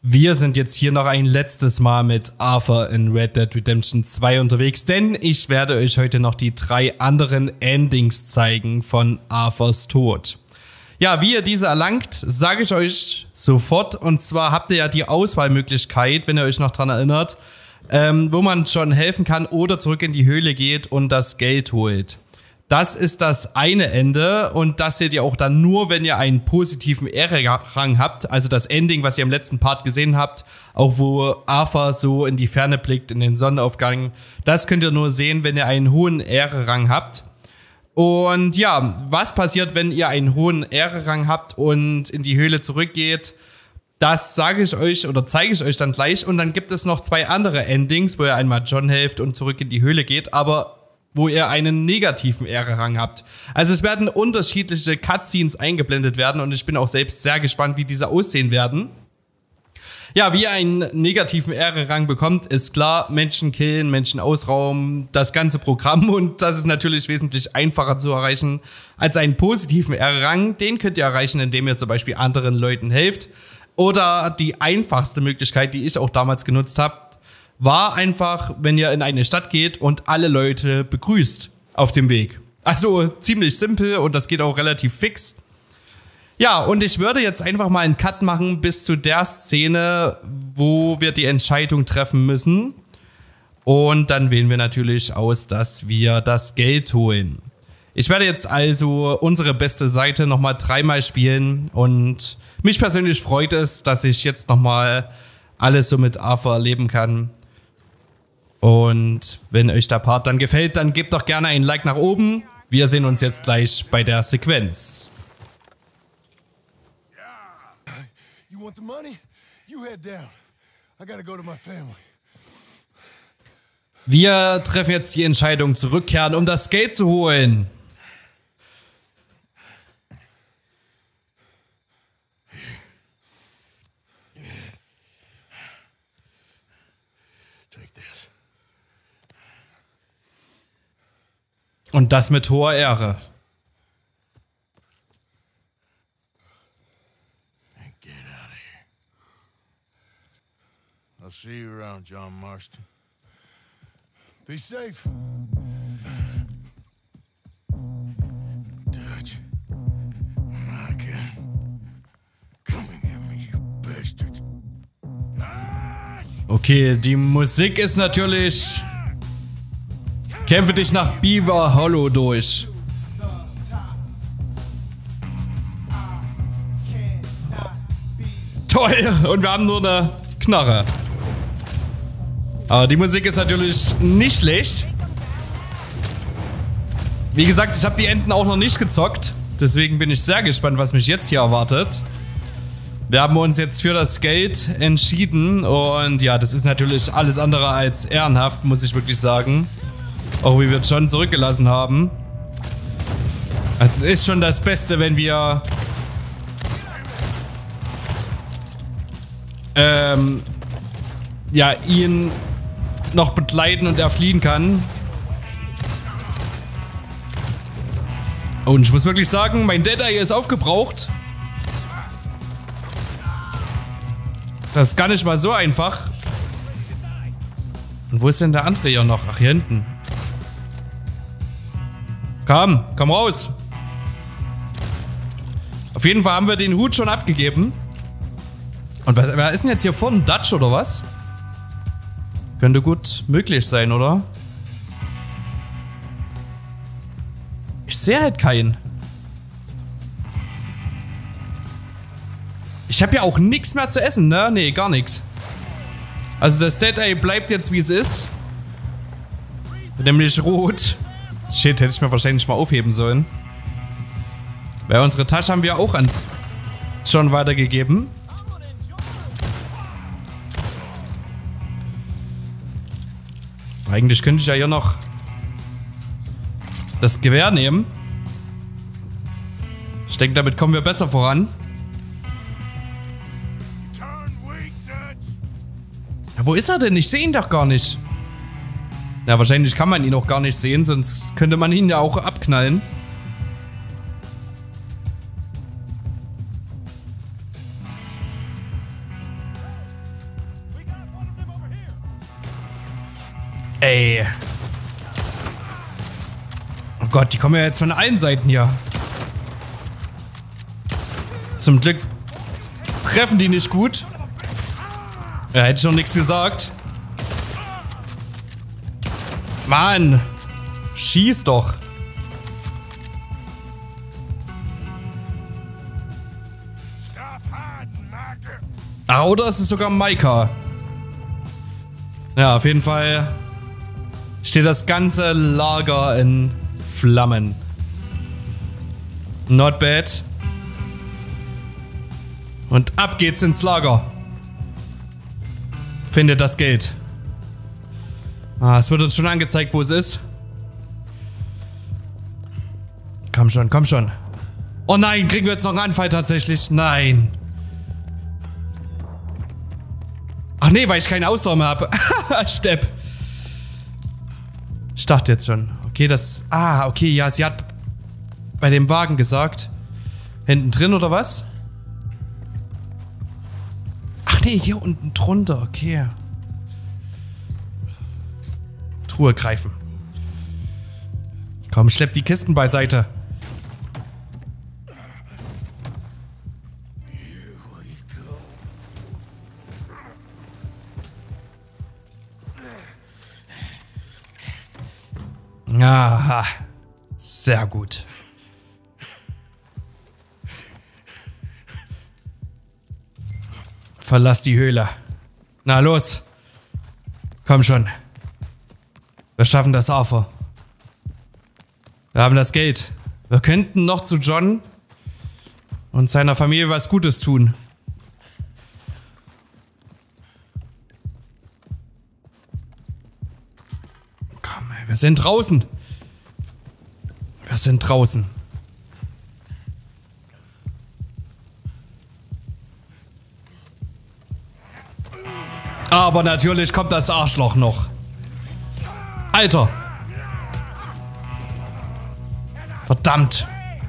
Wir sind jetzt hier noch ein letztes Mal mit Arthur in Red Dead Redemption 2 unterwegs, denn ich werde euch heute noch die 3 anderen Endings zeigen von Arthurs Tod. Ja, wie ihr diese erlangt, sage ich euch sofort. Und zwar habt ihr ja die Auswahlmöglichkeit, wenn ihr euch noch daran erinnert, wo man schon helfen kann oder zurück in die Höhle geht und das Geld holt. Das ist das eine Ende und das seht ihr auch dann nur, wenn ihr einen positiven Ehrenrang habt. Also das Ending, was ihr im letzten Part gesehen habt, auch wo Arthur so in die Ferne blickt, in den Sonnenaufgang. Das könnt ihr nur sehen, wenn ihr einen hohen Ehrenrang habt. Und ja, was passiert, wenn ihr einen hohen Ehrenrang habt und in die Höhle zurückgeht? Das sage ich euch oder zeige ich euch dann gleich. Und dann gibt es noch 2 andere Endings, wo ihr einmal John helft und zurück in die Höhle geht, aber wo ihr einen negativen Ehrenrang habt. Also es werden unterschiedliche Cutscenes eingeblendet werden und ich bin auch selbst sehr gespannt, wie diese aussehen werden. Ja, wie ihr einen negativen Ehrenrang bekommt, ist klar, Menschen killen, Menschen ausrauben, das ganze Programm, und das ist natürlich wesentlich einfacher zu erreichen als einen positiven Ehrenrang. Den könnt ihr erreichen, indem ihr zum Beispiel anderen Leuten helft. Oder die einfachste Möglichkeit, die ich auch damals genutzt habe, war einfach, wenn ihr in eine Stadt geht und alle Leute begrüßt auf dem Weg. Also ziemlich simpel und das geht auch relativ fix. Ja, und ich würde jetzt einfach mal einen Cut machen bis zu der Szene, wo wir die Entscheidung treffen müssen. Und dann wählen wir natürlich aus, dass wir das Geld holen. Ich werde jetzt also unsere beste Seite nochmal 3-mal spielen und mich persönlich freut es, dass ich jetzt nochmal alles so mit Arthur erleben kann. Und wenn euch der Part dann gefällt, dann gebt doch gerne ein Like nach oben. Wir sehen uns jetzt gleich bei der Sequenz. Wir treffen jetzt die Entscheidung, zurückkehren, um das Geld zu holen. Und das mit hoher Ehre. Get out of here. I'll see you around, John Marston. Be safe. Dutch. Micah. Come and get me, you bastards. Okay, die Musik ist natürlich... Kämpfe dich nach Beaver Hollow durch. Toll! Und wir haben nur eine Knarre. Aber die Musik ist natürlich nicht schlecht. Wie gesagt, ich habe die Enden auch noch nicht gezockt. Deswegen bin ich sehr gespannt, was mich jetzt hier erwartet. Wir haben uns jetzt für das Geld entschieden. Und ja, das ist natürlich alles andere als ehrenhaft, muss ich wirklich sagen. Auch wie wir John zurückgelassen haben. Also es ist schon das Beste, wenn wir ja, ihn noch begleiten und er fliehen kann. Und ich muss wirklich sagen, mein Dead Eye ist aufgebraucht. Das ist gar nicht mal so einfach. Und wo ist denn der andere hier noch? Ach, hier hinten. Komm raus. Auf jeden Fall haben wir den Hut schon abgegeben. Und wer ist denn jetzt hier vorne? Dutch oder was? Könnte gut möglich sein, oder? Ich sehe halt keinen. Ich habe ja auch nichts mehr zu essen, ne? Nee, gar nichts. Also das Dead Eye bleibt jetzt wie es ist. Nämlich rot. Shit, hätte ich mir wahrscheinlich mal aufheben sollen. Weil unsere Tasche haben wir auch an John weitergegeben. Eigentlich könnte ich ja hier noch das Gewehr nehmen. Ich denke, damit kommen wir besser voran. Ja, wo ist er denn? Ich sehe ihn doch gar nicht. Ja, wahrscheinlich kann man ihn auch gar nicht sehen, sonst könnte man ihn ja auch abknallen. Ey. Oh Gott, die kommen ja jetzt von allen Seiten hier. Zum Glück treffen die nicht gut. Ja, hätte ich noch nichts gesagt. Mann. Schieß doch. Ah, oder ist es sogar Maika? Ja, auf jeden Fall steht das ganze Lager in Flammen. Not bad. Und ab geht's ins Lager. Findet das Geld. Ah, es wird uns schon angezeigt, wo es ist. Komm schon, komm schon. Oh nein, kriegen wir jetzt noch einen Anfall tatsächlich? Nein. Ach nee, weil ich keine Ausdauer habe. Stepp. Ich dachte jetzt schon. Okay, das... Ah, okay, ja, sie hat bei dem Wagen gesagt. Hinten drin oder was? Ach nee, hier unten drunter. Okay. Truhe greifen. Komm, schlepp die Kisten beiseite. Aha. Sehr gut. Verlass die Höhle. Na los. Komm schon. Wir schaffen das, Arthur. Wir haben das Geld. Wir könnten noch zu John und seiner Familie was Gutes tun. Komm, wir sind draußen. Wir sind draußen. Aber natürlich kommt das Arschloch noch. Alter. Verdammt.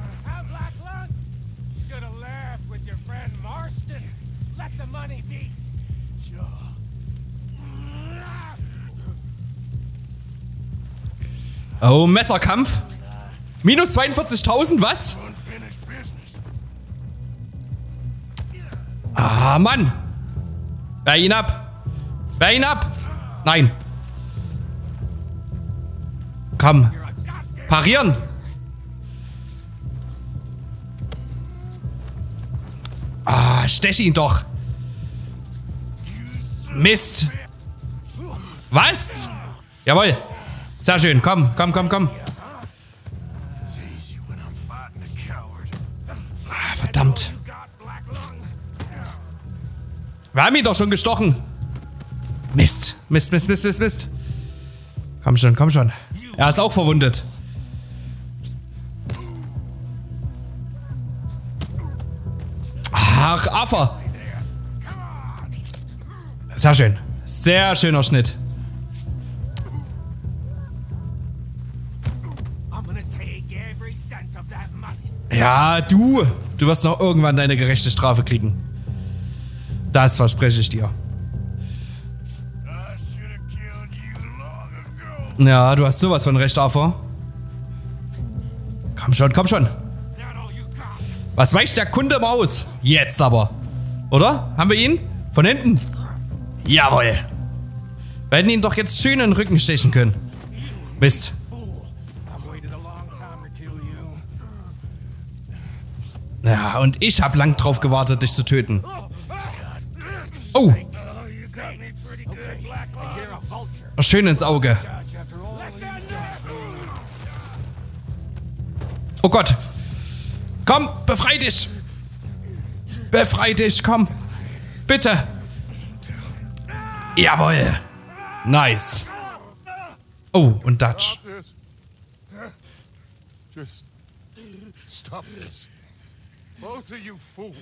Oh, Messerkampf. Minus 42.000, was? Ah, Mann. Wehr ihn ab. Wehr ihn ab. Nein. Komm. Parieren. Ah, stech ihn doch. Mist. Was? Jawohl. Sehr schön. Komm, komm, komm, komm. Ah, verdammt. Wir haben ihn doch schon gestochen. Mist. Mist, Mist, Mist, Mist, Mist. Komm schon, komm schon. Er ist auch verwundet. Ach, Arthur. Sehr schön. Sehr schöner Schnitt. Ja, du wirst noch irgendwann deine gerechte Strafe kriegen. Das verspreche ich dir. Ja, du hast sowas von recht, Arthur. Komm schon, komm schon. Was weicht der Kunde im Aus? Jetzt aber. Oder? Haben wir ihn? Von hinten? Jawohl. Wir hätten ihn doch jetzt schön in den Rücken stechen können. Mist. Ja, und ich habe lang drauf gewartet, dich zu töten. Oh. Schön ins Auge. Oh Gott. Komm, befrei dich. Befrei dich, komm. Bitte. Jawohl. Nice. Oh, und Dutch. Just stop this. Both of you fools.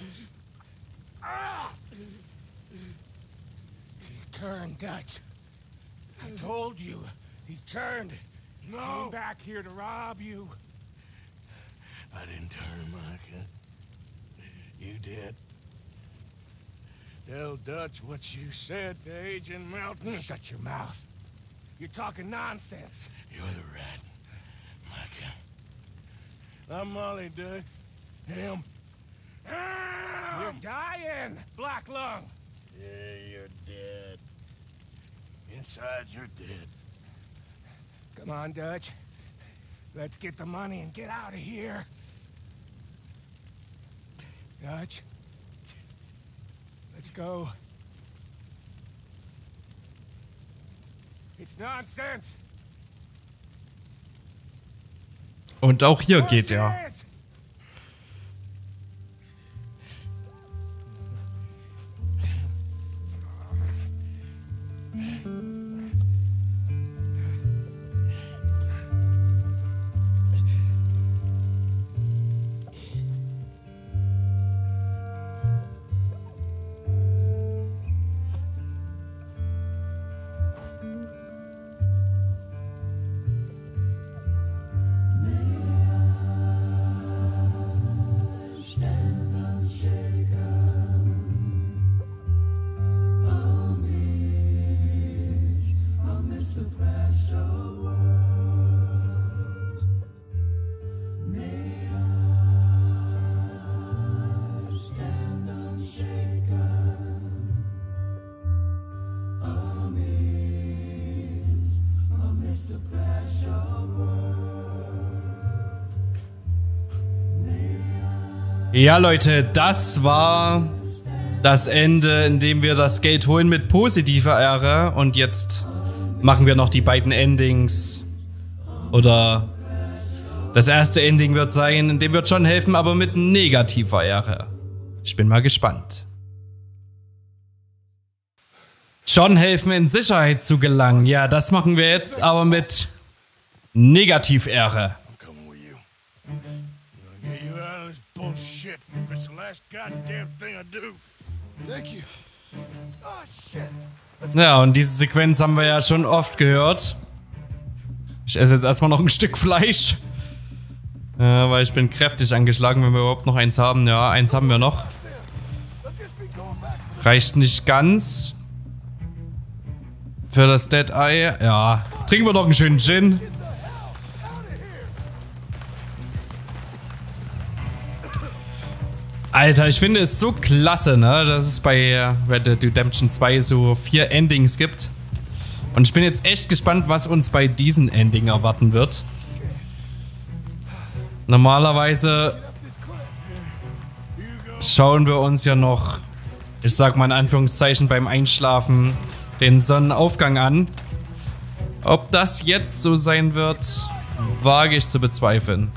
He's turned, Dutch. I told you. He's turned. He came back here to rob you. I didn't turn, Micah. You did. Tell Dutch what you said to Agent Melton. Shut your mouth. You're talking nonsense. You're the rat, Micah. I'm Molly, dude. Him. You're dying, Black Lung. Yeah, you're dead. Inside, you're dead. Come on, Dutch. Let's get the money and get out of here. Dutch. Let's go. It's nonsense. Und auch hier geht er. Ja, Leute, das war das Ende, in dem wir das Geld holen mit positiver Ehre. Und jetzt machen wir noch die beiden Endings. Oder das erste Ending wird sein, in dem wird John helfen, aber mit negativer Ehre. Ich bin mal gespannt. John helfen, in Sicherheit zu gelangen. Ja, das machen wir jetzt, aber mit Negativ-Ehre. Bullshit. It's the last goddamn thing I do. Thank you. Oh, shit. Ja, und diese Sequenz haben wir ja schon oft gehört. Ich esse jetzt erstmal noch ein Stück Fleisch. Weil ich bin kräftig angeschlagen, wenn wir überhaupt noch eins haben. Ja, eins haben wir noch. Reicht nicht ganz. Für das Dead Eye. Ja, trinken wir doch einen schönen Gin. Alter, ich finde es so klasse, ne, dass es bei Red Dead Redemption 2 so 4 Endings gibt. Und ich bin jetzt echt gespannt, was uns bei diesem Ending erwarten wird. Normalerweise schauen wir uns ja noch, ich sag mal in Anführungszeichen, beim Einschlafen den Sonnenaufgang an. Ob das jetzt so sein wird, wage ich zu bezweifeln.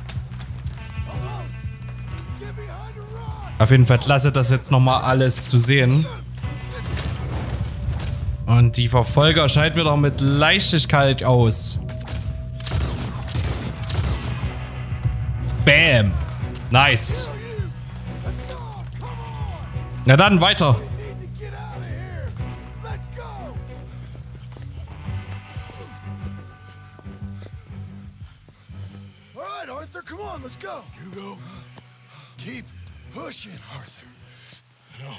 Auf jeden Fall klasse, das jetzt nochmal alles zu sehen. Und die Verfolger scheiden wir doch mit Leichtigkeit aus. Bam. Nice. Na dann, weiter. Alright, Arthur, come on, let's go. You go. Keep pushing, Arthur. No.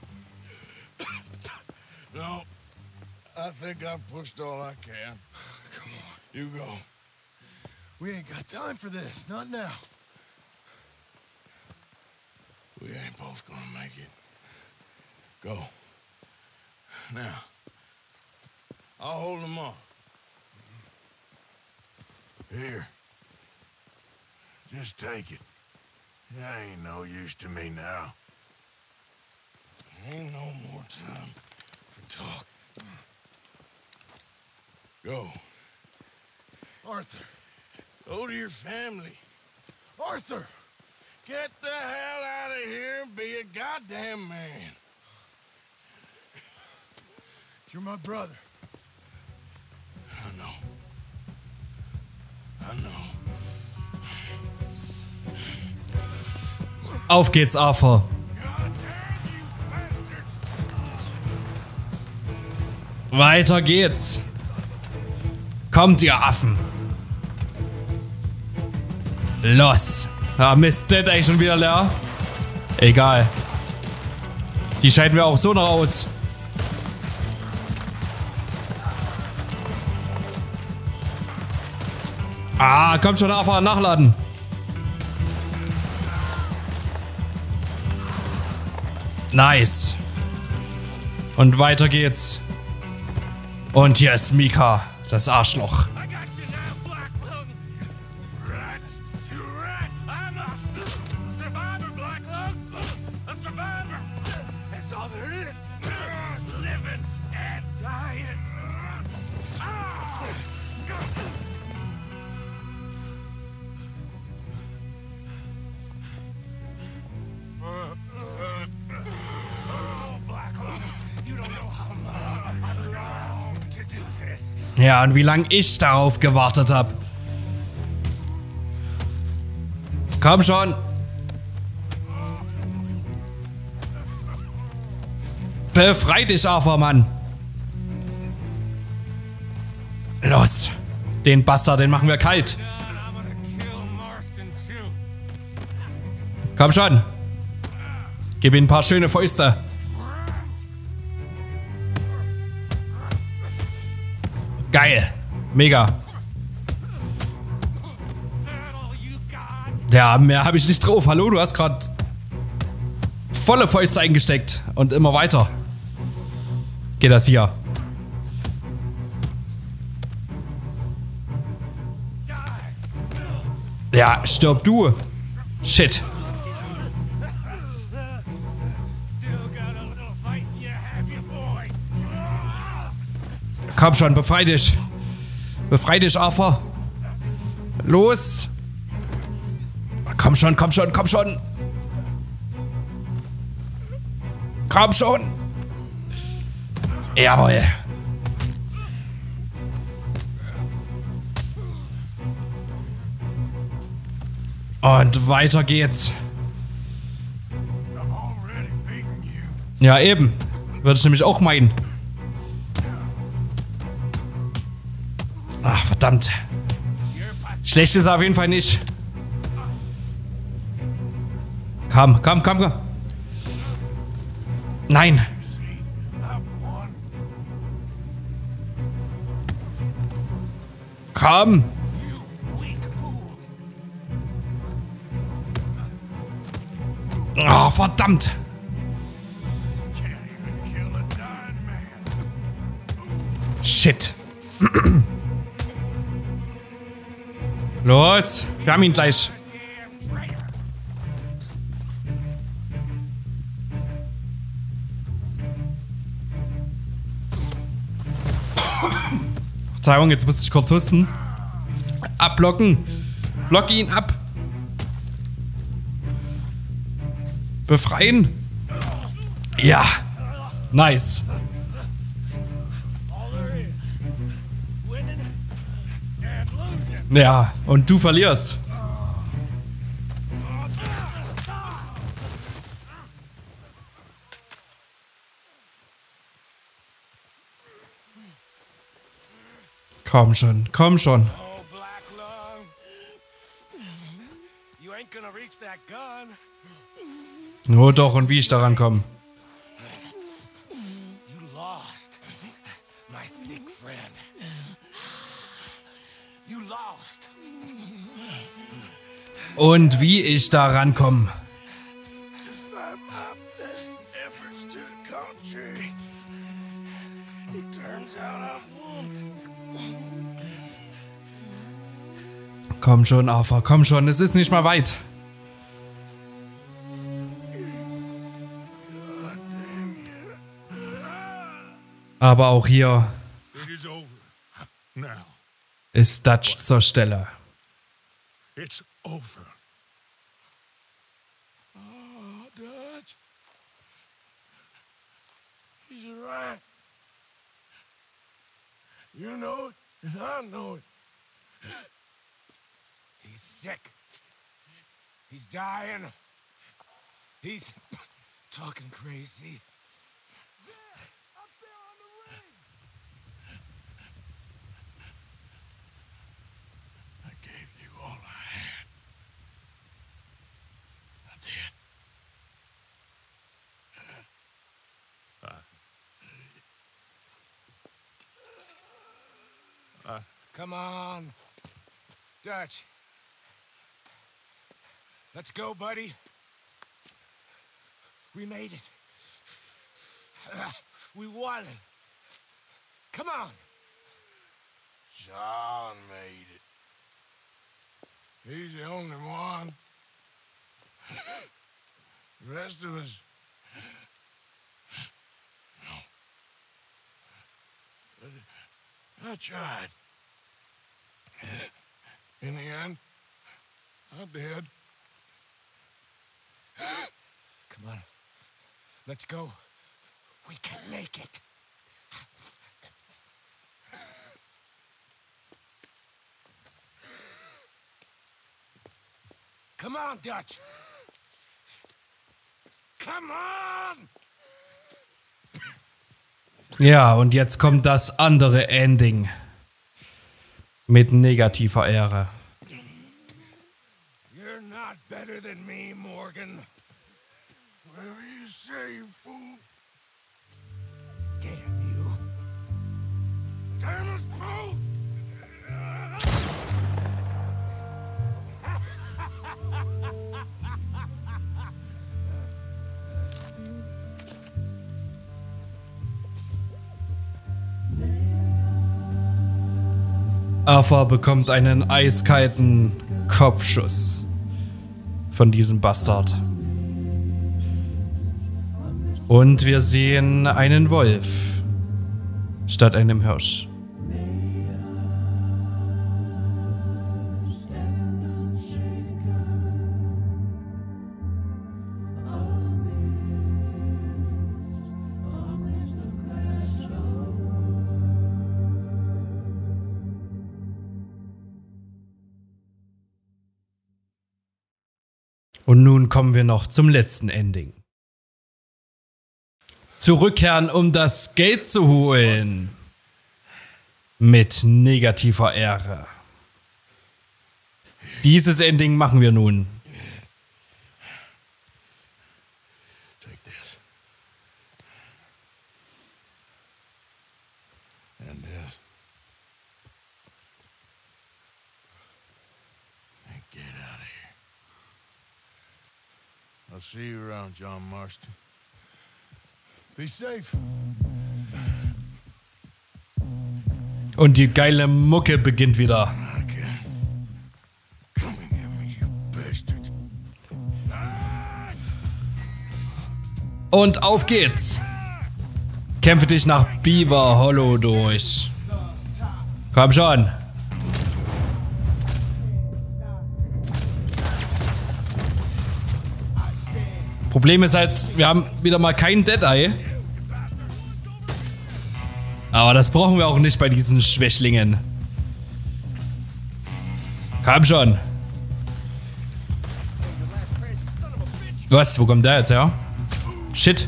No. I think I've pushed all I can. Come on. You go. We ain't got time for this. Not now. We ain't both gonna make it. Go. Now. I'll hold them off. Here. Just take it. That ain't no use to me now. Ain't no more time for talk. Go. Arthur. Go to your family. Arthur! Get the hell out of here and be a goddamn man. You're my brother. I know. I know. Auf geht's, Arthur. Weiter geht's. Kommt, ihr Affen. Los. Ah, Mist, Dead Eye schon wieder leer. Egal. Die scheiden wir auch so noch aus. Ah, komm schon, Arthur, nachladen. Nice. Und weiter geht's. Und hier ist Mika, das Arschloch. Ja, und wie lange ich darauf gewartet habe. Komm schon. Befrei dich, Arthur, Mann. Los. Den Bastard, den machen wir kalt. Komm schon. Gib ihm ein paar schöne Fäuste. Geil. Mega. Ja, mehr habe ich nicht drauf. Hallo, du hast gerade volle Fäuste eingesteckt. Und immer weiter. Geht das hier. Ja, stirb du. Shit. Komm schon, befrei dich. Befrei dich, Arthur. Los. Komm schon, komm schon, komm schon. Komm schon. Jawohl. Und weiter geht's. Ja, eben. Würde ich nämlich auch meinen. Ach, verdammt. Schlecht ist er auf jeden Fall nicht. Komm, komm, komm, komm. Nein. Komm. Oh, verdammt. Shit. Los, wir haben ihn gleich. Verzeihung, jetzt muss ich kurz husten. Abblocken. Block ihn ab. Befreien. Ja. Nice. Ja, und du verlierst. Komm schon, komm schon. Oh doch, und wie ich daran komme. Und wie ich daran komme. Komm schon, Arthur, komm schon, es ist nicht mal weit. Aber auch hier ist Dutch zur Stelle. It's over. Oh, Dutch. He's right. You know it, and I know it. He's sick. He's dying. He's talking crazy. Up there on the ring. I gave you all I had. I did. Come on. Dutch. Let's go, buddy. We made it. We won. Come on. John made it. He's the only one. The rest of us... No. I tried. In the end, I did. Come on. Let's go. We can make it. Come on, Dutch. Come on! Ja, und jetzt kommt das andere Ending. Mit negativer Ehre. You're not better than me, Morgan. Whatever you say, you fool. Damn you. Damn us both! Arthur bekommt einen eiskalten Kopfschuss von diesem Bastard. Und wir sehen einen Wolf statt einem Hirsch. Und nun kommen wir noch zum letzten Ending. Zurückkehren, um das Geld zu holen. Mit negativer Ehre. Dieses Ending machen wir nun. Take this. And this. And get out of here. I'll see you around, John Marston. Be safe. Und die geile Mucke beginnt wieder. Okay. Come and get me, you bastard. Und auf geht's. Kämpfe dich nach Beaver Hollow durch. Komm schon. Problem ist halt, wir haben wieder mal kein Deadeye. Aber das brauchen wir auch nicht bei diesen Schwächlingen. Komm schon. Was? Wo kommt der jetzt her? Shit.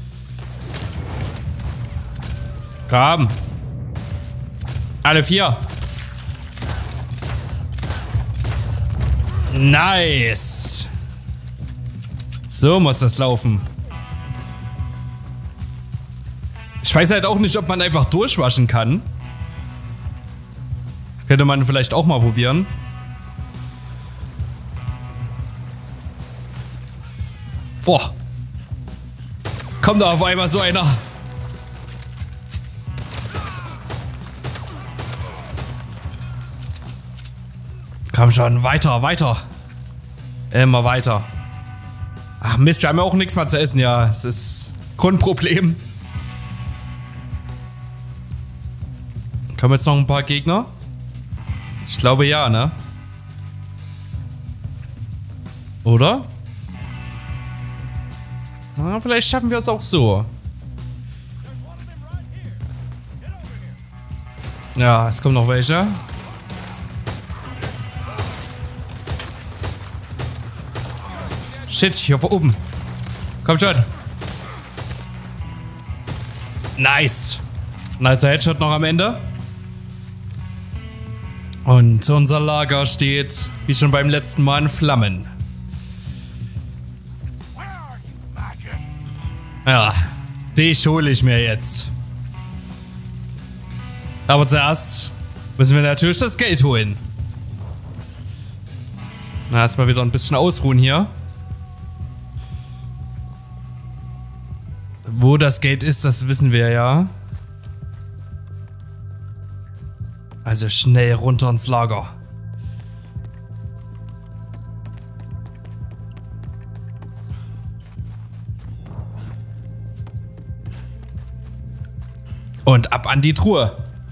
Komm. Alle 4. Nice. So muss das laufen. Ich weiß halt auch nicht, ob man einfach durchwaschen kann. Könnte man vielleicht auch mal probieren. Boah. Kommt da auf einmal so einer. Komm schon, weiter, weiter. Immer weiter. Ach Mist, wir haben ja auch nichts mehr zu essen, ja. Es ist Grundproblem. Kommen jetzt noch ein paar Gegner? Ich glaube ja, ne? Oder? Na, vielleicht schaffen wir es auch so. Ja, es kommen noch welche. Shit, hier oben. Kommt schon. Nice. Nicer Headshot noch am Ende. Und unser Lager steht, wie schon beim letzten Mal, in Flammen. Ja, dich hole ich mir jetzt. Aber zuerst müssen wir natürlich das Geld holen. Na, erstmal wieder ein bisschen ausruhen hier. Wo das Geld ist, das wissen wir ja. Also schnell runter ins Lager. Und ab an die Truhe.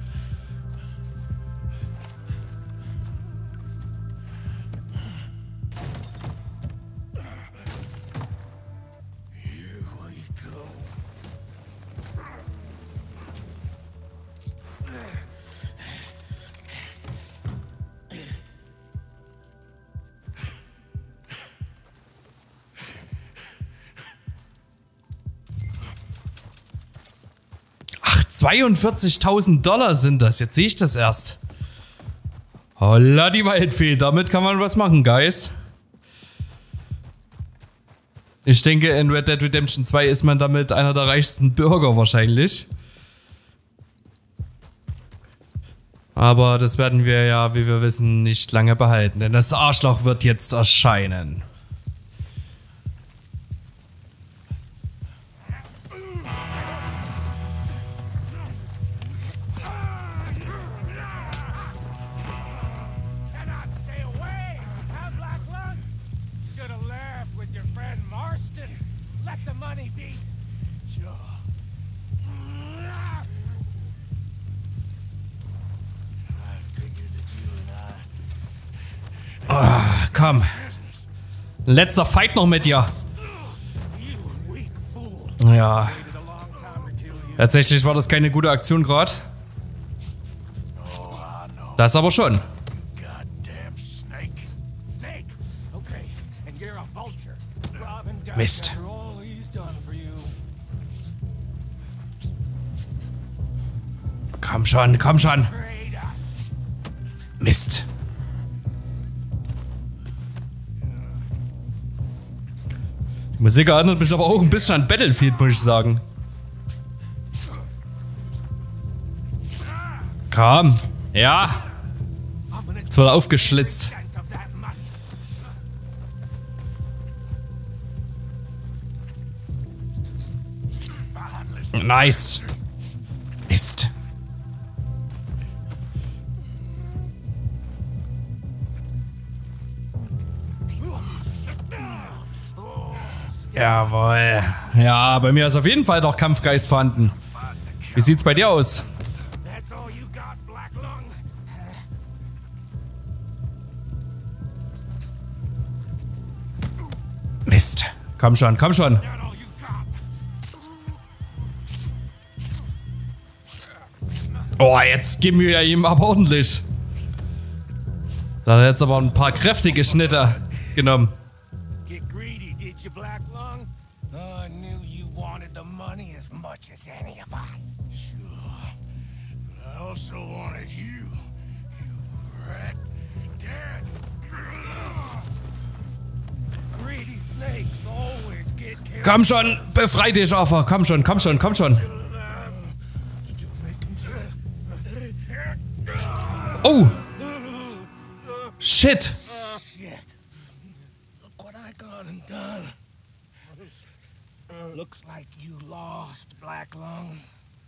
$42.000 sind das. Jetzt sehe ich das erst. Holla die Waldfee. Damit kann man was machen, Guys. Ich denke, in Red Dead Redemption 2 ist man damit einer der reichsten Bürger wahrscheinlich. Aber das werden wir ja, wie wir wissen, nicht lange behalten. Denn das Arschloch wird jetzt erscheinen. Komm. Letzter Fight noch mit dir. Ja. Tatsächlich war das keine gute Aktion gerade. Das aber schon. Mist. Komm schon, komm schon. Mist. Die Musik erinnert mich aber auch ein bisschen an Battlefield, muss ich sagen. Komm. Ja. Jetzt wird er aufgeschlitzt. Nice. Mist. Jawohl. Ja, bei mir ist auf jeden Fall noch Kampfgeist vorhanden. Wie sieht's bei dir aus? Mist. Komm schon, komm schon. Oh, jetzt geben wir ihm aber ordentlich. Da hat er jetzt aber ein paar kräftige Schnitte genommen. Komm schon, befrei dich, Arthur. Komm schon, komm schon, komm schon. Oh! Shit! Look what I got and done. Looks like you lost, Black Lung.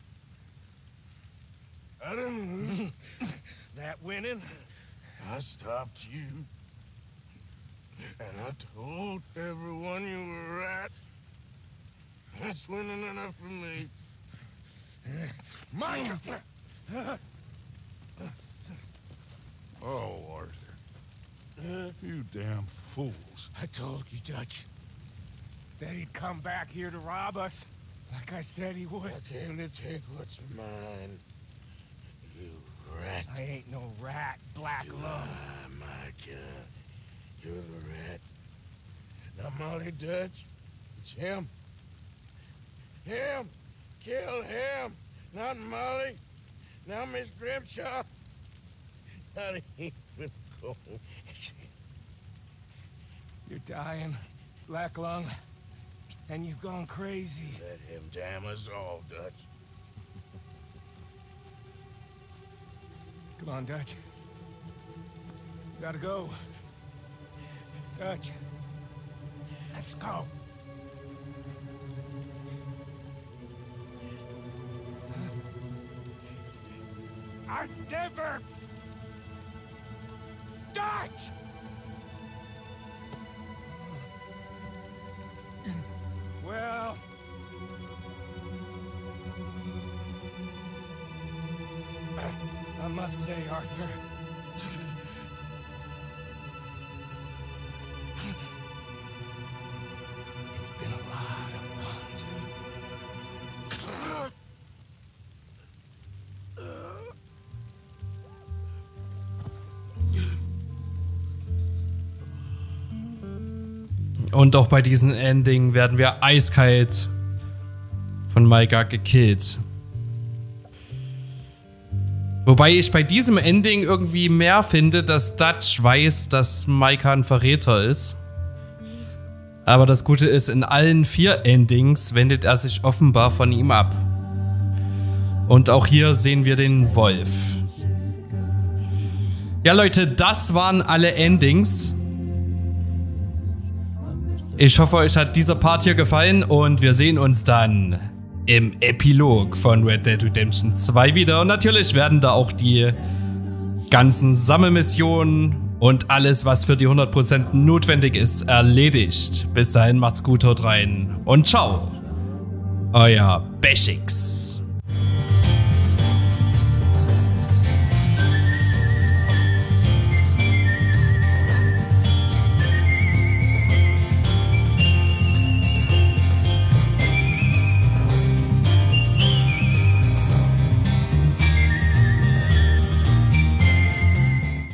I didn't lose. That winning, I stopped you. And I told everyone you were right. That's winning enough for me. Mine! Oh, Arthur. You damn fools. I told you, Dutch, that he'd come back here to rob us, like I said he would. I came to take what's mine. You rat. I ain't no rat, Black Lung. Ah, Micah. You're the rat. Not Molly Dutch. It's him. Him! Kill him! Not Molly. Now Miss Grimshaw. Not even go. You're dying, Black Lung, and you've gone crazy. Let him damn us all, Dutch. Come on, Dutch. Gotta go. Good. Let's go. I'd never... Dutch! Well... I must say, Arthur... It's been a lot of fun. Und auch bei diesem Ending werden wir eiskalt von Micah gekillt. Wobei ich bei diesem Ending irgendwie mehr finde, dass Dutch weiß, dass Micah ein Verräter ist. Aber das Gute ist, in allen 4 Endings wendet er sich offenbar von ihm ab. Und auch hier sehen wir den Wolf. Ja Leute, das waren alle Endings. Ich hoffe, euch hat dieser Part hier gefallen und wir sehen uns dann im Epilog von Red Dead Redemption 2 wieder. Und natürlich werden da auch die ganzen Sammelmissionen und alles, was für die 100% notwendig ist, erledigt. Bis dahin, macht's gut, haut rein und ciao. Euer Beshix.